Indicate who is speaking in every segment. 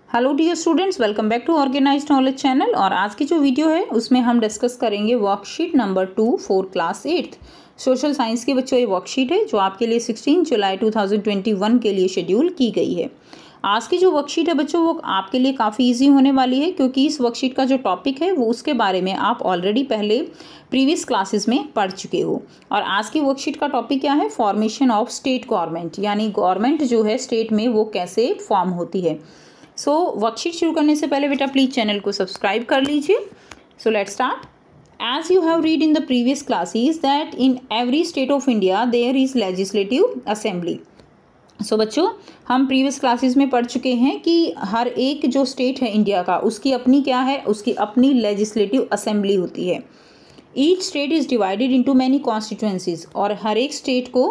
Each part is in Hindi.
Speaker 1: Hello dear students, welcome back to organised knowledge channel. और आज की जो वीडियो है उसमें हम डिस्कस करेंगे worksheet number 2 for class 8th social science के बच्चों। ये वर्कशीट है जो आपके लिए 16 जुलाई 2021 के लिए शेड्यूल की गई है। आज की जो वर्कशीट है बच्चों वो आपके लिए काफ़ी इजी होने वाली है, क्योंकि इस वर्कशीट का जो टॉपिक है वो उसके बारे में आप ऑलरेडी पहले प्रीवियस क्लासेस में पढ़ चुके हो। और आज की वर्कशीट का टॉपिक क्या है? फॉर्मेशन ऑफ स्टेट गवर्नमेंट, यानी गवर्नमेंट जो है स्टेट में वो कैसे फॉर्म होती है। सो वर्कशीट शुरू करने से पहले बेटा प्लीज़ चैनल को सब्सक्राइब कर लीजिए। So let's start. As you have read in the previous classes that in every state of India there is legislative assembly. So बच्चों, हम प्रीवियस क्लासेस में पढ़ चुके हैं कि हर एक जो स्टेट है इंडिया का उसकी अपनी क्या है, उसकी अपनी लेजिस्लेटिव असेंबली होती है। Each state is divided into many constituencies, और हर एक स्टेट को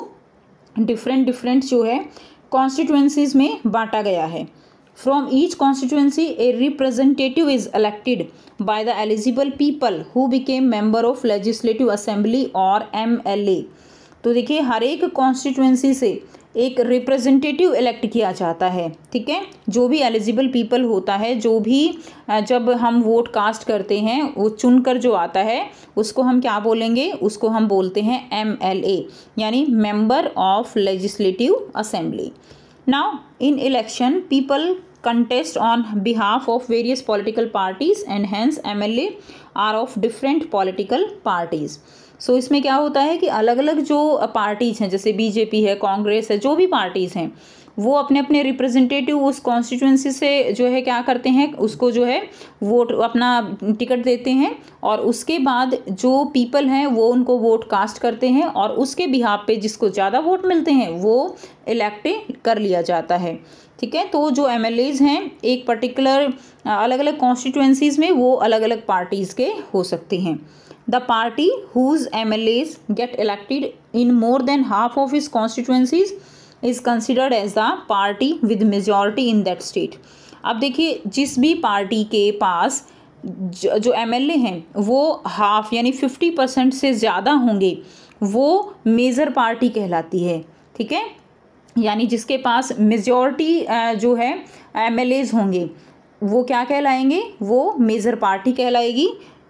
Speaker 1: डिफरेंट जो है कॉन्स्टिट्यूएंसीज में बांटा गया है। From each constituency, a representative is elected by the eligible people who became member of Legislative Assembly or MLA। तो देखिए, हर एक कॉन्स्टिट्यूएंसी से एक रिप्रेजेंटेटिव इलेक्ट किया जाता है, ठीक है। जो भी एलिजिबल पीपल होता है, जो भी जब हम वोट कास्ट करते हैं वो चुनकर जो आता है उसको हम क्या बोलेंगे? उसको हम बोलते हैं MLA, यानी member of legislative assembly. Now, in election, people contest on behalf of various political parties and hence MLA are of different political parties. So, इसमें क्या होता है कि अलग अलग जो पार्टीज़ हैं, जैसे बीजेपी है, कांग्रेस है, जो भी पार्टीज़ हैं वो अपने अपने रिप्रेजेंटेटिव उस कॉन्स्टिट्यूएंसी से जो है क्या करते हैं, उसको जो है वोट अपना टिकट देते हैं, और उसके बाद जो पीपल हैं वो उनको वोट कास्ट करते हैं, और उसके बिहाफ पे जिसको ज़्यादा वोट मिलते हैं वो इलेक्ट कर लिया जाता है, ठीक है। तो जो MLAs हैं एक पर्टिकुलर अलग अलग कॉन्स्टिट्यूएंसीज़ में वो अलग अलग पार्टीज़ के हो सकते हैं। The party whose MLAs get elected in more than half of his constituencies is considered as the party with majority in that state. अब देखिए, जिस भी पार्टी के पास जो MLA हैं वो हाफ यानी 50% से ज़्यादा होंगे वो मेजर पार्टी कहलाती है, ठीक है। यानी जिसके पास मेजॉरिटी जो है MLAs होंगे वो क्या कहलाएंगे? वो मेजर पार्टी कहलाएगी।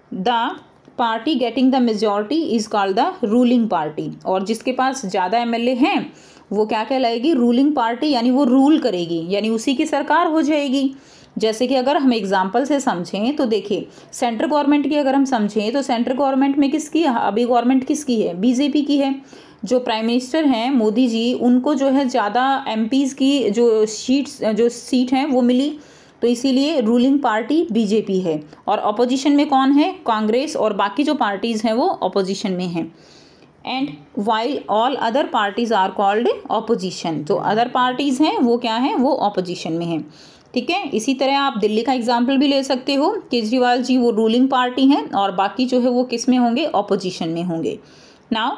Speaker 1: The party getting the majority is called the ruling party, और जिसके पास ज़्यादा MLA हैं वो क्या कहलाएगी? रूलिंग पार्टी, यानी वो रूल करेगी, यानी उसी की सरकार हो जाएगी। जैसे कि अगर हम एग्जांपल से समझें तो देखिए, सेंट्रल गवर्नमेंट की अगर हम समझें तो सेंट्रल गवर्नमेंट में किसकी अभी गवर्नमेंट किसकी है? बीजेपी की है। जो प्राइम मिनिस्टर हैं मोदी जी, उनको जो है ज़्यादा MPs की जो सीट हैं वो मिली, तो इसीलिए रूलिंग पार्टी बीजेपी है। और अपोजिशन में कौन है? कांग्रेस, और बाकी जो पार्टीज़ हैं वो अपोजिशन में हैं। And while all other parties are called opposition, जो अदर पार्टीज़ हैं वो क्या हैं? वो ऑपोजिशन में हैं, ठीक है। इसी तरह आप दिल्ली का एग्जाम्पल भी ले सकते हो। केजरीवाल जी वो रूलिंग पार्टी हैं और बाकी जो है वो किस में होंगे? ऑपोजिशन में होंगे। Now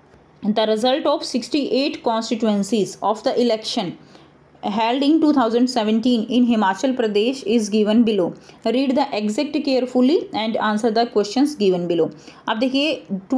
Speaker 1: the result of 68 constituencies of the election held in 2017 in Himachal Pradesh is given below. Read the exact carefully and answer the questions given below. अब देखिए,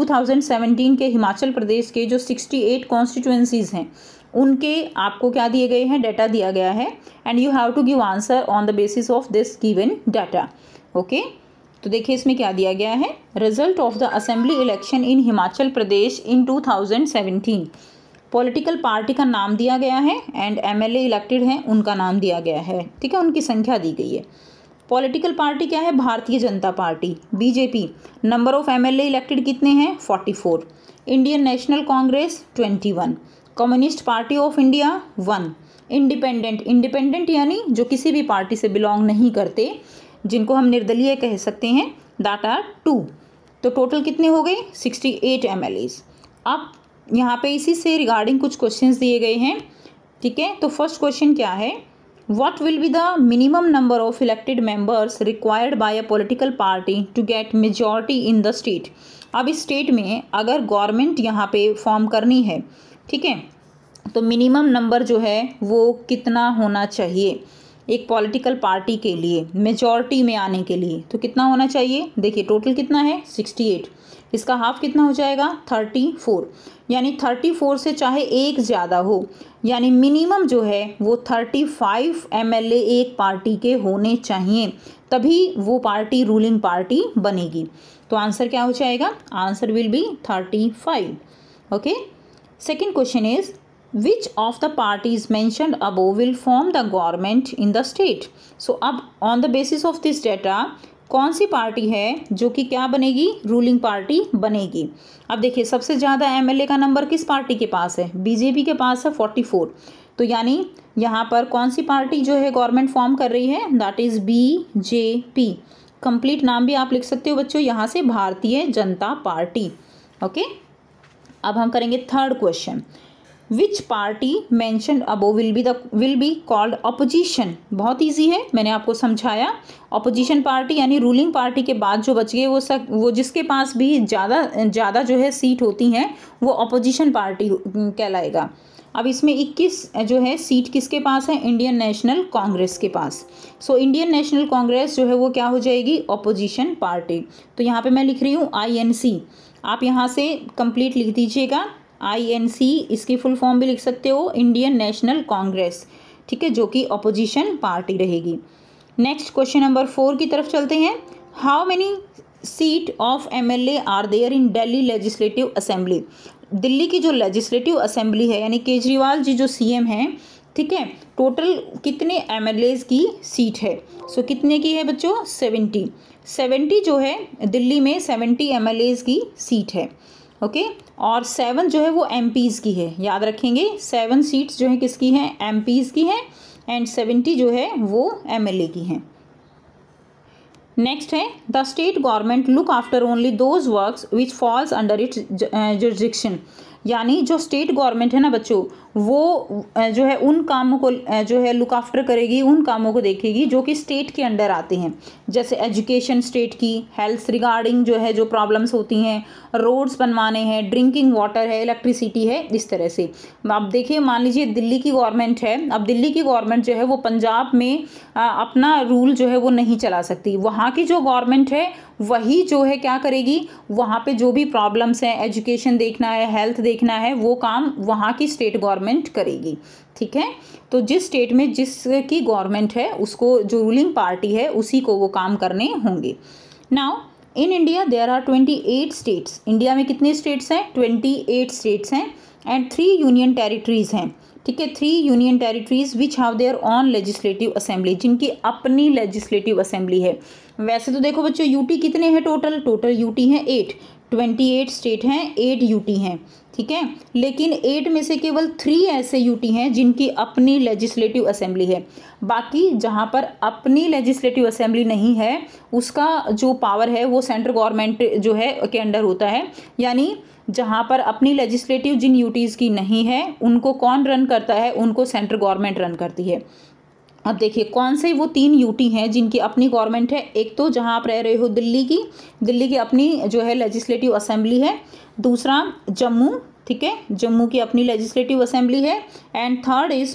Speaker 1: 2017 के हिमाचल प्रदेश के जो 68 कॉन्स्टिट्यूएंसीज हैं उनके आपको क्या दिए गए हैं? डाटा दिया गया है, and you have to give answer on the basis of this given data. Okay, तो देखिए इसमें क्या दिया गया है? Result of the assembly election in Himachal Pradesh in 2017। Political party का नाम दिया गया है, एंड MLA इलेक्टेड हैं उनका नाम दिया गया है, ठीक है, उनकी संख्या दी गई है। पॉलिटिकल पार्टी क्या है? Bharatiya Janata Party, BJP. Number of MLA elected कितने हैं? 44। Indian National Congress 21। Communist Party of India 1। Independent यानी जो किसी भी पार्टी से बिलोंग नहीं करते, जिनको हम निर्दलीय कह सकते हैं, दैट आर 2। तो टोटल कितने हो गए? 68 MLAs। अब यहाँ पे इसी से रिगार्डिंग कुछ क्वेश्चंस दिए गए हैं, ठीक है। तो फर्स्ट क्वेश्चन क्या है? What will be the minimum number of elected members required by a political party to get majority in the state. अब इस स्टेट में अगर गवर्नमेंट यहाँ पे फॉर्म करनी है, ठीक है, तो मिनिमम नंबर जो है वो कितना होना चाहिए? एक पॉलिटिकल पार्टी के लिए मेजॉरिटी में आने के लिए तो कितना होना चाहिए? देखिए टोटल कितना है 68, इसका हाफ कितना हो जाएगा 34, यानी 34 से चाहे एक ज़्यादा हो, यानी मिनिमम जो है वो 35 MLA एक पार्टी के होने चाहिए, तभी वो पार्टी रूलिंग पार्टी बनेगी। तो आंसर क्या हो जाएगा? Answer will be 35। Okay, second question is which of the parties mentioned above will form the government in the state. So अब on the basis of this data कौन सी पार्टी है जो कि क्या बनेगी? रूलिंग पार्टी बनेगी। अब देखिए सबसे ज़्यादा MLA का नंबर किस पार्टी के पास है? बीजेपी के पास है 44। तो यानी यहाँ पर कौन सी पार्टी जो है गवर्नमेंट फॉर्म कर रही है? That is BJP। कंप्लीट नाम भी आप लिख सकते हो बच्चों यहाँ से, भारतीय जनता पार्टी। ओके, अब हम करेंगे third question. Which party mentioned above will be called opposition. बहुत ईजी है, मैंने आपको समझाया। अपोजिशन पार्टी यानी रूलिंग पार्टी के बाद जो बच गए वो जिसके पास भी ज़्यादा जो है सीट होती हैं वो अपोजिशन पार्टी कहलाएगा। अब इसमें 21 जो है सीट किसके पास है? इंडियन नेशनल कांग्रेस के पास। सो इंडियन नेशनल कांग्रेस जो है वो क्या हो जाएगी? Opposition party. तो यहाँ पे मैं लिख रही हूँ INC, आप यहाँ से कंप्लीट लिख दीजिएगा। INC इसकी फुल फॉर्म भी लिख सकते हो, इंडियन नेशनल कांग्रेस, ठीक है, जो कि अपोजिशन पार्टी रहेगी। नेक्स्ट क्वेश्चन नंबर 4 की तरफ चलते हैं। How many seat of MLA are there in Delhi legislative assembly. Delhi की जो लेजिस्लेटिव असेंबली है यानी केजरीवाल जी जो CM हैं, ठीक है, टोटल कितने MLAs की सीट है? सो कितने की है बच्चों? 70 जो है दिल्ली में 70 MLAs की सीट है। ओके, और 7 जो है वो MPs की है। याद रखेंगे 7 सीट्स जो है किसकी हैं? MPs की हैं, एंड 70 जो है वो MLA की हैं। नेक्स्ट है the state government look after only those works which falls under its jurisdiction. यानी जो स्टेट गवर्नमेंट है ना बच्चों, वो जो है उन कामों को जो है लुक आफ्टर करेगी, उन कामों को देखेगी जो कि स्टेट के अंडर आते हैं। जैसे एजुकेशन स्टेट की, हेल्थ रिगार्डिंग जो है जो प्रॉब्लम्स होती हैं, रोड्स बनवाने हैं, ड्रिंकिंग वाटर है, इलेक्ट्रिसिटी है, इस तरह से। अब देखिए मान लीजिए दिल्ली की गवर्नमेंट है, अब दिल्ली की गवर्नमेंट जो है वो पंजाब में अपना रूल जो है वो नहीं चला सकती। वहाँ की जो गवर्नमेंट है वही जो है क्या करेगी, वहाँ पे जो भी प्रॉब्लम्स हैं, एजुकेशन देखना है, हेल्थ देखना है, वो काम वहाँ की स्टेट गवर्नमेंट करेगी। ठीक है, तो जिस स्टेट में जिसकी गवर्नमेंट है उसको, जो रूलिंग पार्टी है उसी को वो काम करने होंगे। Now in India there are 28 states. India में कितने स्टेट्स हैं? 28 स्टेट्स हैं एंड 3 यूनियन टेरिटरीज हैं। ठीक है, 3 union territories which have their own legislative assembly, जिनकी अपनी लेजिस्लेटिव असेंबली है। वैसे तो देखो बच्चों यूटी कितने हैं? टोटल यूटी हैं 8। 28 स्टेट हैं, 8 यूटी हैं। ठीक है, लेकिन 8 में से केवल 3 ऐसे यूटी हैं जिनकी अपनी लेजिस्लेटिव असेंबली है। बाकी जहाँ पर अपनी लेजिस्लेटिव असेंबली नहीं है उसका जो पावर है वो सेंट्रल गवर्नमेंट जो है के अंडर होता है। यानी जहाँ पर अपनी लेजिस्लेटिव जिन यूटीज़ की नहीं है उनको कौन रन करता है? उनको सेंट्रल गवर्नमेंट रन करती है। अब देखिए कौन से वो 3 यूटी हैं जिनकी अपनी गवर्नमेंट है। एक तो जहाँ आप रह रहे हो दिल्ली की अपनी जो है लेजिस्लेटिव असेंबली है। दूसरा जम्मू, ठीक है, जम्मू की अपनी लेजिस्लेटिव असेंबली है। एंड थर्ड इज़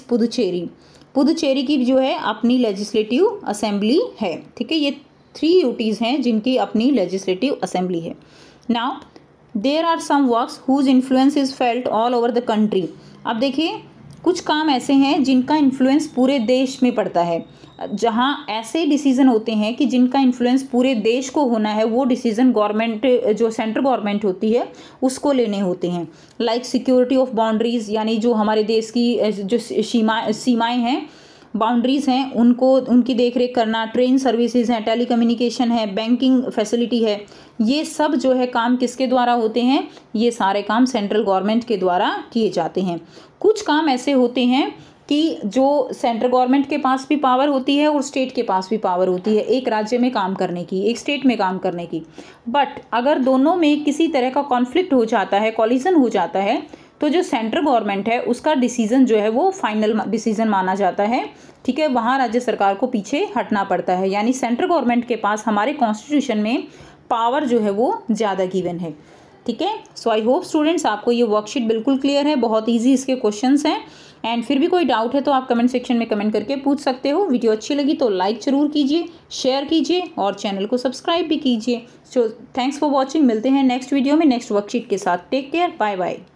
Speaker 1: पुदुचेरी की जो है अपनी लेजिस्लेटिव असेंबली है। ठीक है, ये 3 यूटीज़ हैं जिनकी अपनी लेजिस्लेटिव असेंबली है। Now there are some works whose influence is felt all over the country. अब देखिए कुछ काम ऐसे हैं जिनका इन्फ्लुएंस पूरे देश में पड़ता है। जहाँ ऐसे डिसीज़न होते हैं कि जिनका इन्फ्लुएंस पूरे देश को होना है, वो डिसीज़न गवर्नमेंट जो सेंट्रल गवर्नमेंट होती है उसको लेने होते हैं। लाइक सिक्योरिटी ऑफ बाउंड्रीज़, यानी जो हमारे देश की जो सीमाएँ हैं, बाउंड्रीज़ हैं, उनकी देख रेख करना। ट्रेन सर्विसेज हैं, टेलीकम्युनिकेशन है, बैंकिंग फैसिलिटी है, ये सब जो है काम किसके द्वारा होते हैं? ये सारे काम सेंट्रल गवर्नमेंट के द्वारा किए जाते हैं। कुछ काम ऐसे होते हैं कि जो सेंट्रल गवर्नमेंट के पास भी पावर होती है और स्टेट के पास भी पावर होती है, एक राज्य में काम करने की, एक स्टेट में काम करने की। बट अगर दोनों में किसी तरह का कॉन्फ्लिक्ट हो जाता है, कॉलिजन हो जाता है, तो जो सेंट्रल गवर्नमेंट है उसका डिसीजन जो है वो फाइनल डिसीजन माना जाता है। ठीक है, वहाँ राज्य सरकार को पीछे हटना पड़ता है। यानी सेंट्रल गवर्नमेंट के पास हमारे कॉन्स्टिट्यूशन में पावर जो है वो ज़्यादा गिवन है। ठीक है, सो आई होप स्टूडेंट्स आपको ये वर्कशीट बिल्कुल क्लियर है। बहुत ईजी इसके क्वेश्चंस हैं एंड फिर भी कोई डाउट है तो आप कमेंट सेक्शन में कमेंट करके पूछ सकते हो। वीडियो अच्छी लगी तो लाइक ज़रूर कीजिए, शेयर कीजिए और चैनल को सब्सक्राइब भी कीजिए। So thanks for watching. मिलते हैं नेक्स्ट वीडियो में नेक्स्ट वर्कशीट के साथ। Take care, bye bye.